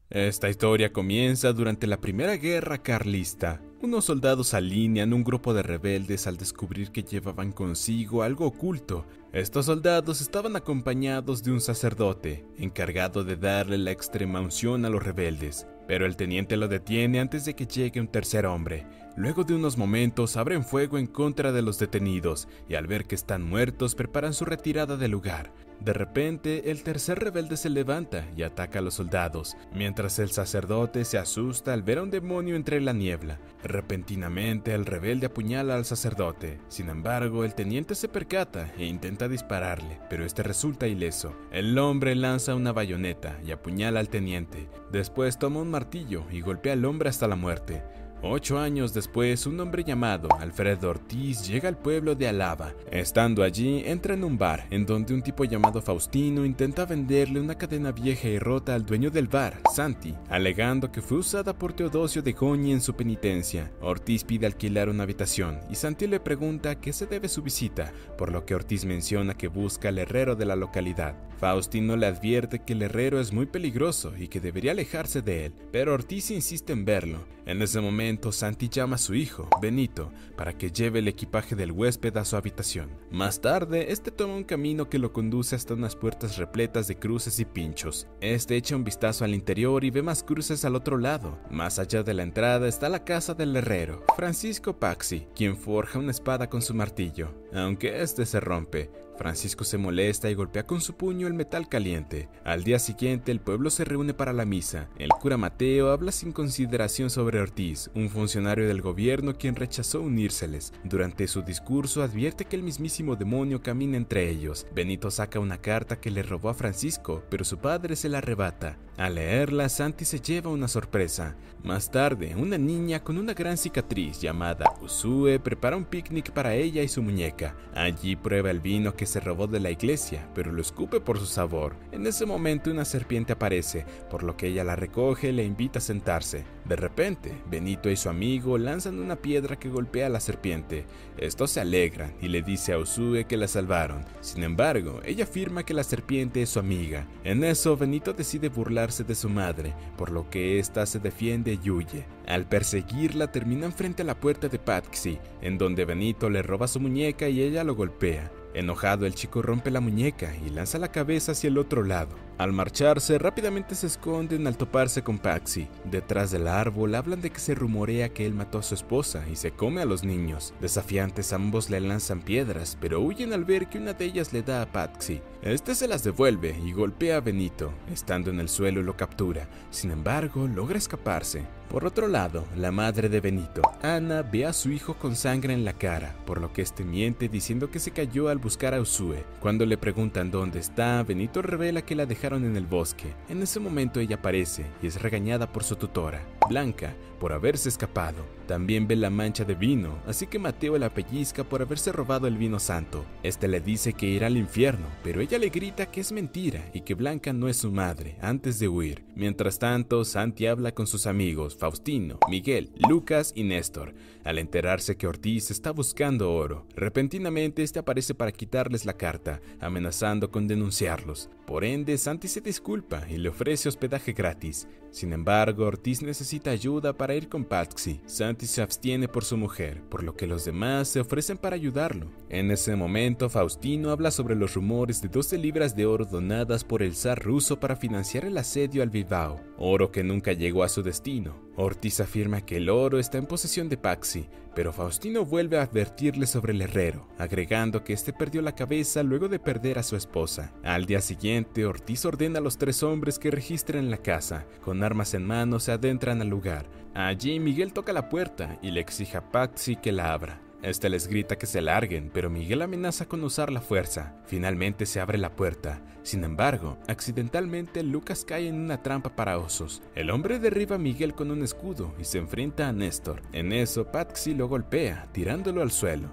Esta historia comienza durante la Primera Guerra Carlista. Unos soldados alinean un grupo de rebeldes al descubrir que llevaban consigo algo oculto. Estos soldados estaban acompañados de un sacerdote, encargado de darle la extrema unción a los rebeldes, pero el teniente lo detiene antes de que llegue un tercer hombre. Luego de unos momentos abren fuego en contra de los detenidos y al ver que están muertos preparan su retirada del lugar. De repente, el tercer rebelde se levanta y ataca a los soldados, mientras el sacerdote se asusta al ver a un demonio entre la niebla. Repentinamente, el rebelde apuñala al sacerdote. Sin embargo, el teniente se percata e intenta dispararle, pero este resulta ileso. El hombre lanza una bayoneta y apuñala al teniente. Después toma un martillo y golpea al hombre hasta la muerte. 8 años después, un hombre llamado Alfredo Ortiz llega al pueblo de Alava. Estando allí, entra en un bar, en donde un tipo llamado Faustino intenta venderle una cadena vieja y rota al dueño del bar, Santi, alegando que fue usada por Teodosio de Goñi en su penitencia. Ortiz pide alquilar una habitación, y Santi le pregunta a qué se debe su visita, por lo que Ortiz menciona que busca al herrero de la localidad. Faustino le advierte que el herrero es muy peligroso y que debería alejarse de él, pero Ortiz insiste en verlo. En ese momento, Santi llama a su hijo, Benito, para que lleve el equipaje del huésped a su habitación. Más tarde, este toma un camino que lo conduce hasta unas puertas repletas de cruces y pinchos. Este echa un vistazo al interior y ve más cruces al otro lado. Más allá de la entrada está la casa del herrero, Francisco Paxi, quien forja una espada con su martillo. Aunque este se rompe, Francisco se molesta y golpea con su puño el metal caliente. Al día siguiente, el pueblo se reúne para la misa. El cura Mateo habla sin consideración sobre Ortiz, un funcionario del gobierno quien rechazó unírseles. Durante su discurso advierte que el mismísimo demonio camina entre ellos. Benito saca una carta que le robó a Francisco, pero su padre se la arrebata. Al leerla, Santi se lleva una sorpresa. Más tarde, una niña con una gran cicatriz llamada Usue prepara un picnic para ella y su muñeca. Allí prueba el vino que se robó de la iglesia, pero lo escupe por su sabor. En ese momento una serpiente aparece, por lo que ella la recoge y le invita a sentarse. De repente, Benito y su amigo lanzan una piedra que golpea a la serpiente. Estos se alegran y le dice a Usue que la salvaron. Sin embargo, ella afirma que la serpiente es su amiga. En eso, Benito decide burlarse de su madre, por lo que ésta se defiende y huye. Al perseguirla, terminan frente a la puerta de Paxi, en donde Benito le roba su muñeca y ella lo golpea. Enojado, el chico rompe la muñeca y lanza la cabeza hacia el otro lado. Al marcharse, rápidamente se esconden al toparse con Paxi. Detrás del árbol hablan de que se rumorea que él mató a su esposa y se come a los niños. Desafiantes, ambos le lanzan piedras, pero huyen al ver que una de ellas le da a Paxi. Este se las devuelve y golpea a Benito. Estando en el suelo lo captura. Sin embargo, logra escaparse. Por otro lado, la madre de Benito, Ana, ve a su hijo con sangre en la cara, por lo que este miente diciendo que se cayó al buscar a Usue. Cuando le preguntan dónde está, Benito revela que la dejaron en el bosque. En ese momento ella aparece y es regañada por su tutora, Blanca, por haberse escapado. También ve la mancha de vino, así que Mateo la pellizca por haberse robado el vino santo. Este le dice que irá al infierno, pero ella le grita que es mentira y que Blanca no es su madre, antes de huir. Mientras tanto, Santi habla con sus amigos Faustino, Miguel, Lucas y Néstor, al enterarse que Ortiz está buscando oro. Repentinamente este aparece para quitarles la carta, amenazando con denunciarlos. Por ende, Santi se disculpa y le ofrece hospedaje gratis. Sin embargo, Ortiz necesita ayuda para ir con Paxi. Santi se abstiene por su mujer, por lo que los demás se ofrecen para ayudarlo. En ese momento, Faustino habla sobre los rumores de 12 libras de oro donadas por el zar ruso para financiar el asedio al Bilbao, oro que nunca llegó a su destino. Ortiz afirma que el oro está en posesión de Paxi, pero Faustino vuelve a advertirle sobre el herrero, agregando que este perdió la cabeza luego de perder a su esposa. Al día siguiente, Ortiz ordena a los 3 hombres que registren la casa. Con armas en mano se adentran al lugar. Allí Miguel toca la puerta y le exige a Paxi que la abra. Este les grita que se larguen, pero Miguel amenaza con usar la fuerza. Finalmente se abre la puerta. Sin embargo, accidentalmente Lucas cae en una trampa para osos. El hombre derriba a Miguel con un escudo y se enfrenta a Néstor. En eso, Paxi lo golpea, tirándolo al suelo.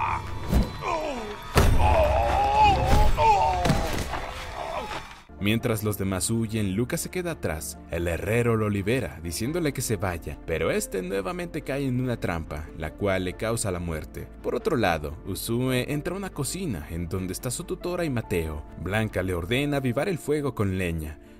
Mientras los demás huyen, Lucas se queda atrás. El herrero lo libera, diciéndole que se vaya, pero este nuevamente cae en una trampa, la cual le causa la muerte. Por otro lado, Usue entra a una cocina, en donde está su tutora y Mateo. Blanca le ordena avivar el fuego con leña.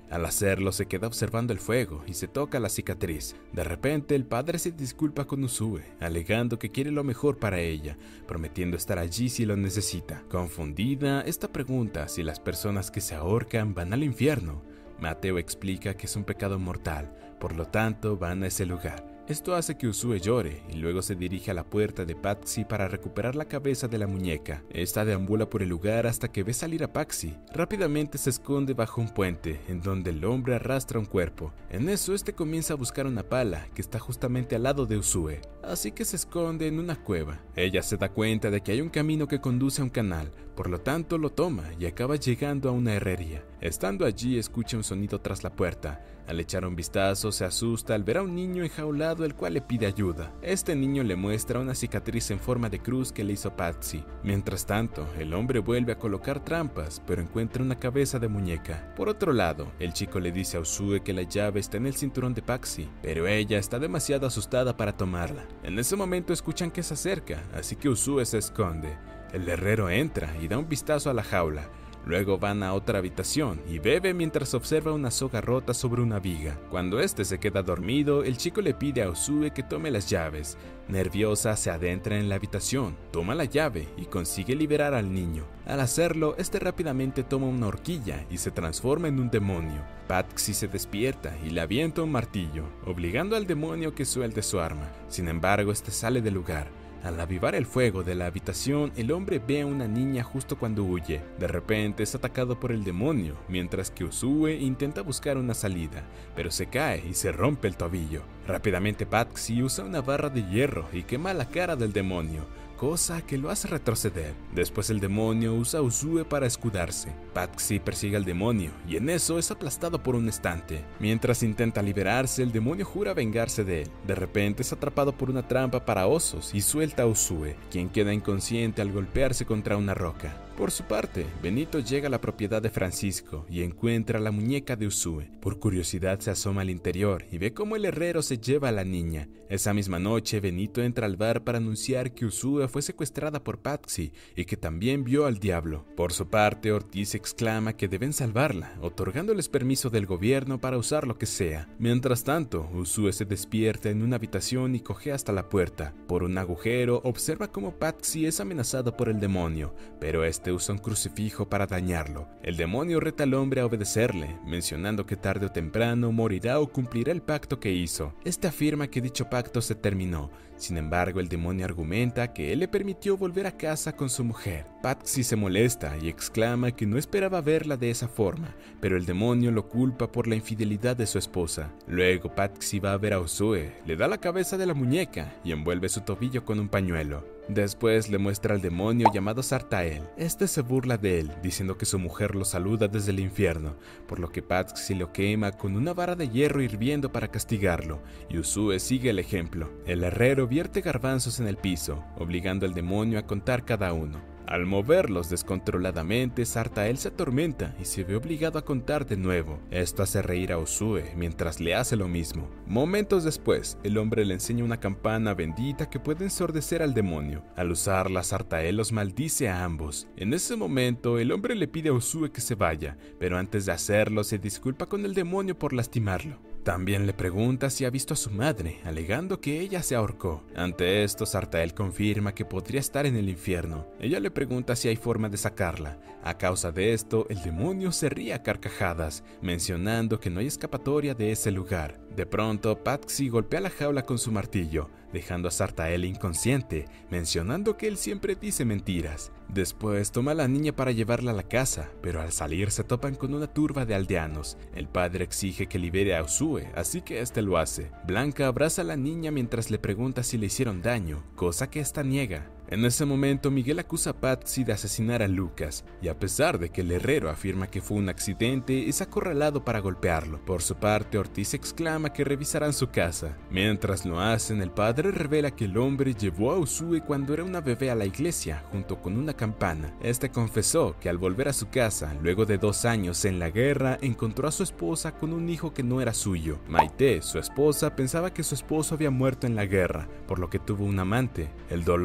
Al hacerlo se queda observando el fuego y se toca la cicatriz. De repente el padre se disculpa con Uzue, alegando que quiere lo mejor para ella, prometiendo estar allí si lo necesita. Confundida, esta pregunta si las personas que se ahorcan van al infierno. Mateo explica que es un pecado mortal, por lo tanto van a ese lugar. Esto hace que Uzue llore y luego se dirige a la puerta de Patsy para recuperar la cabeza de la muñeca. Esta deambula por el lugar hasta que ve salir a Patsy. Rápidamente se esconde bajo un puente, en donde el hombre arrastra un cuerpo. En eso este comienza a buscar una pala que está justamente al lado de Uzue, así que se esconde en una cueva. Ella se da cuenta de que hay un camino que conduce a un canal, por lo tanto lo toma y acaba llegando a una herrería. Estando allí escucha un sonido tras la puerta. Al echar un vistazo se asusta al ver a un niño enjaulado el cual le pide ayuda. Este niño le muestra una cicatriz en forma de cruz que le hizo Patsy. Mientras tanto, el hombre vuelve a colocar trampas, pero encuentra una cabeza de muñeca. Por otro lado, el chico le dice a Uzue que la llave está en el cinturón de Patsy, pero ella está demasiado asustada para tomarla. En ese momento escuchan que se acerca, así que Uzue se esconde. El herrero entra y da un vistazo a la jaula. Luego van a otra habitación y bebe mientras observa una soga rota sobre una viga. Cuando este se queda dormido, el chico le pide a Uzue que tome las llaves. Nerviosa, se adentra en la habitación, toma la llave y consigue liberar al niño. Al hacerlo, este rápidamente toma una horquilla y se transforma en un demonio. Patsy se despierta y le avienta un martillo, obligando al demonio que suelte su arma. Sin embargo, este sale del lugar. Al avivar el fuego de la habitación, el hombre ve a una niña justo cuando huye. De repente es atacado por el demonio, mientras que Uzue intenta buscar una salida, pero se cae y se rompe el tobillo. Rápidamente Patsy usa una barra de hierro y quema la cara del demonio, cosa que lo hace retroceder. Después el demonio usa a Uzue para escudarse. Patsy persigue al demonio y en eso es aplastado por un estante. Mientras intenta liberarse, el demonio jura vengarse de él. De repente es atrapado por una trampa para osos y suelta a Uzue, quien queda inconsciente al golpearse contra una roca. Por su parte, Benito llega a la propiedad de Francisco y encuentra la muñeca de Uzue. Por curiosidad se asoma al interior y ve cómo el herrero se lleva a la niña. Esa misma noche, Benito entra al bar para anunciar que Uzue fue secuestrada por Patsy y que también vio al diablo. Por su parte, Ortiz exclama que deben salvarla, otorgándoles permiso del gobierno para usar lo que sea. Mientras tanto, Uzue se despierta en una habitación y coge hasta la puerta. Por un agujero, observa cómo Patsy es amenazado por el demonio, pero este usa un crucifijo para dañarlo. El demonio reta al hombre a obedecerle, mencionando que tarde o temprano morirá o cumplirá el pacto que hizo. Este afirma que dicho pacto se terminó. Sin embargo, el demonio argumenta que él le permitió volver a casa con su mujer. Patsy se molesta y exclama que no esperaba verla de esa forma, pero el demonio lo culpa por la infidelidad de su esposa. Luego Patsy va a ver a Uzue, le da la cabeza de la muñeca y envuelve su tobillo con un pañuelo. Después le muestra al demonio llamado Sartael. Este se burla de él, diciendo que su mujer lo saluda desde el infierno, por lo que Patsy lo quema con una vara de hierro hirviendo para castigarlo, y Uzue sigue el ejemplo. El herrero vierte garbanzos en el piso, obligando al demonio a contar cada uno. Al moverlos descontroladamente, Sartael se atormenta y se ve obligado a contar de nuevo. Esto hace reír a Uzue mientras le hace lo mismo. Momentos después, el hombre le enseña una campana bendita que puede ensordecer al demonio. Al usarla, Sartael los maldice a ambos. En ese momento, el hombre le pide a Uzue que se vaya, pero antes de hacerlo se disculpa con el demonio por lastimarlo. También le pregunta si ha visto a su madre, alegando que ella se ahorcó. Ante esto, Sartael confirma que podría estar en el infierno. Ella le pregunta si hay forma de sacarla. A causa de esto, el demonio se ríe a carcajadas, mencionando que no hay escapatoria de ese lugar. De pronto, Patsy golpea la jaula con su martillo, dejando a Sartael inconsciente, mencionando que él siempre dice mentiras. Después toma a la niña para llevarla a la casa, pero al salir se topan con una turba de aldeanos. El padre exige que libere a Uzue, así que este lo hace. Blanca abraza a la niña mientras le pregunta si le hicieron daño, cosa que esta niega. En ese momento, Miguel acusa a Patsy de asesinar a Lucas, y a pesar de que el herrero afirma que fue un accidente, es acorralado para golpearlo. Por su parte, Ortiz exclama que revisarán su casa. Mientras lo hacen, el padre revela que el hombre llevó a Uzue cuando era una bebé a la iglesia, junto con una campana. Este confesó que al volver a su casa, luego de 2 años en la guerra, encontró a su esposa con un hijo que no era suyo. Maite, su esposa, pensaba que su esposo había muerto en la guerra, por lo que tuvo un amante. El dolor de la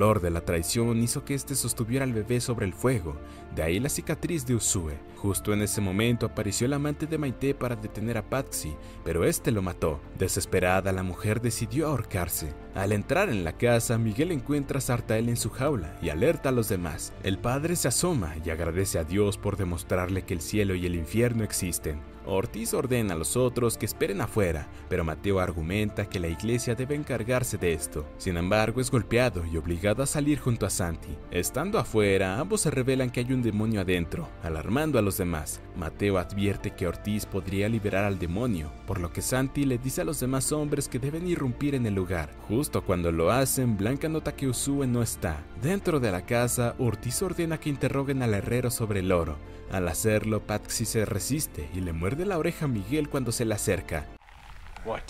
traición hizo que este sostuviera al bebé sobre el fuego, de ahí la cicatriz de Uzue. Justo en ese momento apareció el amante de Maite para detener a Patsy, pero este lo mató. Desesperada, la mujer decidió ahorcarse. Al entrar en la casa, Miguel encuentra a Sartael en su jaula y alerta a los demás. El padre se asoma y agradece a Dios por demostrarle que el cielo y el infierno existen. Ortiz ordena a los otros que esperen afuera, pero Mateo argumenta que la iglesia debe encargarse de esto. Sin embargo, es golpeado y obligado a salir junto a Santi. Estando afuera, ambos se revelan que hay un demonio adentro, alarmando a los demás. Mateo advierte que Ortiz podría liberar al demonio, por lo que Santi le dice a los demás hombres que deben irrumpir en el lugar. Justo cuando lo hacen, Blanca nota que Uzue no está. Dentro de la casa, Ortiz ordena que interroguen al herrero sobre el oro. Al hacerlo, Patsy se resiste y le muerde la oreja a Miguel cuando se le acerca. What?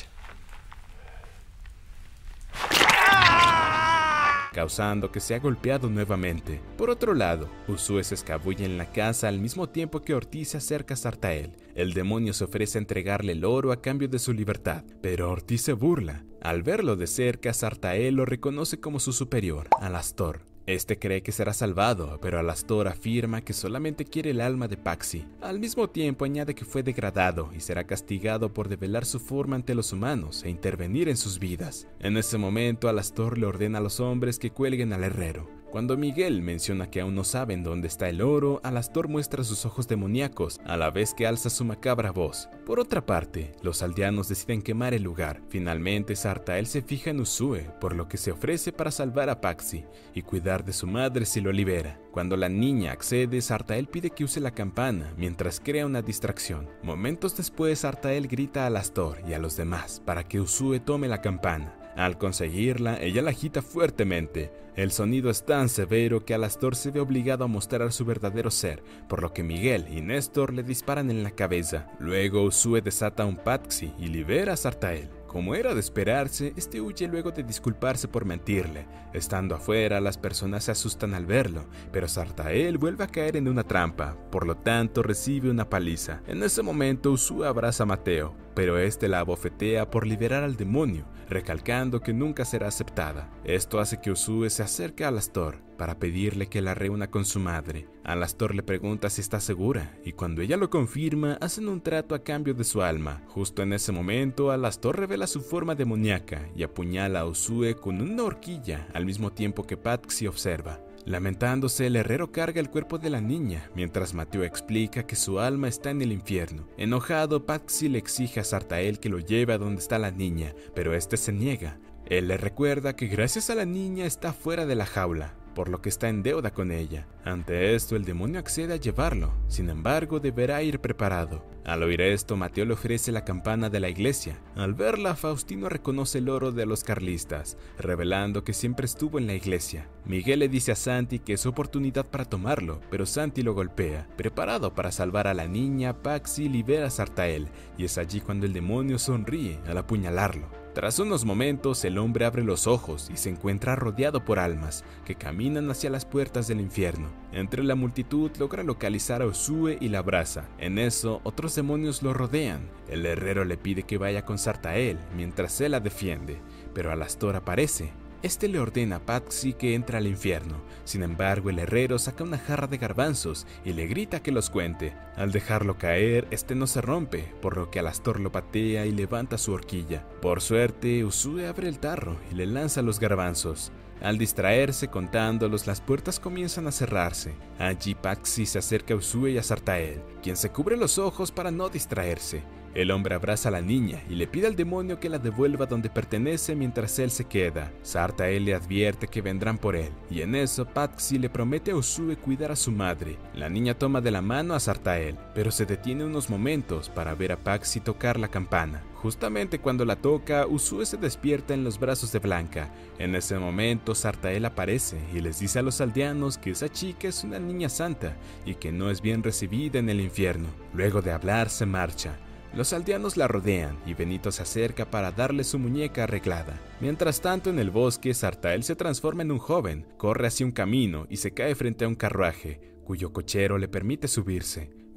Causando que sea golpeado nuevamente. Por otro lado, Uzue se escabulle en la casa al mismo tiempo que Ortiz se acerca a Sartael. El demonio se ofrece a entregarle el oro a cambio de su libertad, pero Ortiz se burla. Al verlo de cerca, Sartael lo reconoce como su superior, Alastor. Este cree que será salvado, pero Alastor afirma que solamente quiere el alma de Patsy. Al mismo tiempo añade que fue degradado y será castigado por develar su forma ante los humanos e intervenir en sus vidas. En ese momento, Alastor le ordena a los hombres que cuelguen al herrero. Cuando Miguel menciona que aún no saben dónde está el oro, Alastor muestra sus ojos demoníacos, a la vez que alza su macabra voz. Por otra parte, los aldeanos deciden quemar el lugar. Finalmente, Sartael se fija en Uzue, por lo que se ofrece para salvar a Patsy y cuidar de su madre si lo libera. Cuando la niña accede, Sartael pide que use la campana, mientras crea una distracción. Momentos después, Sartael grita a Alastor y a los demás para que Uzue tome la campana. Al conseguirla, ella la agita fuertemente. El sonido es tan severo que Alastor se ve obligado a mostrar su verdadero ser, por lo que Miguel y Néstor le disparan en la cabeza. Luego Uzue desata a un Patsy y libera a Sartael. Como era de esperarse, este huye luego de disculparse por mentirle. Estando afuera, las personas se asustan al verlo, pero Sartael vuelve a caer en una trampa, por lo tanto recibe una paliza. En ese momento Uzue abraza a Mateo, pero este la abofetea por liberar al demonio, recalcando que nunca será aceptada. Esto hace que Uzue se acerque a Alastor para pedirle que la reúna con su madre. Alastor le pregunta si está segura, y cuando ella lo confirma, hacen un trato a cambio de su alma. Justo en ese momento, Alastor revela su forma demoníaca y apuñala a Uzue con una horquilla, al mismo tiempo que Patsy observa. Lamentándose, el herrero carga el cuerpo de la niña, mientras Mateo explica que su alma está en el infierno. Enojado, Patsy le exige a Sartael que lo lleve a donde está la niña, pero este se niega. Él le recuerda que gracias a la niña está fuera de la jaula, por lo que está en deuda con ella. Ante esto, el demonio accede a llevarlo, sin embargo, deberá ir preparado. Al oír esto, Mateo le ofrece la campana de la iglesia. Al verla, Faustino reconoce el oro de los carlistas, revelando que siempre estuvo en la iglesia. Miguel le dice a Santi que es su oportunidad para tomarlo, pero Santi lo golpea. Preparado para salvar a la niña, Patsy libera a Sartael, y es allí cuando el demonio sonríe al apuñalarlo. Tras unos momentos, el hombre abre los ojos y se encuentra rodeado por almas que caminan hacia las puertas del infierno. Entre la multitud logra localizar a Uzue y la abraza. En eso, otros demonios lo rodean. El herrero le pide que vaya con Sartael mientras él la defiende, pero Alastor aparece. Este le ordena a Patsy que entre al infierno. Sin embargo, el herrero saca una jarra de garbanzos y le grita que los cuente. Al dejarlo caer, este no se rompe, por lo que Alastor lo patea y levanta su horquilla. Por suerte, Uzue abre el tarro y le lanza los garbanzos. Al distraerse contándolos, las puertas comienzan a cerrarse. Allí Patsy se acerca a Uzue y a Sartael, quien se cubre los ojos para no distraerse. El hombre abraza a la niña y le pide al demonio que la devuelva donde pertenece mientras él se queda. Sartael le advierte que vendrán por él, y en eso Patsy le promete a Uzue cuidar a su madre. La niña toma de la mano a Sartael, pero se detiene unos momentos para ver a Patsy tocar la campana. Justamente cuando la toca, Uzue se despierta en los brazos de Blanca. En ese momento, Sartael aparece y les dice a los aldeanos que esa chica es una niña santa y que no es bien recibida en el infierno. Luego de hablar, se marcha. Los aldeanos la rodean y Benito se acerca para darle su muñeca arreglada. Mientras tanto, en el bosque, Sartael se transforma en un joven, corre hacia un camino y se cae frente a un carruaje, cuyo cochero le permite subirse.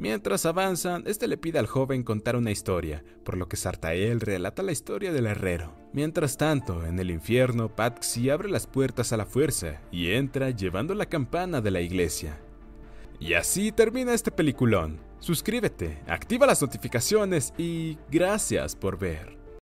Mientras avanzan, este le pide al joven contar una historia, por lo que Sartael relata la historia del herrero. Mientras tanto, en el infierno, Patsy abre las puertas a la fuerza y entra llevando la campana de la iglesia. Y así termina este peliculón. Suscríbete, activa las notificaciones y gracias por ver.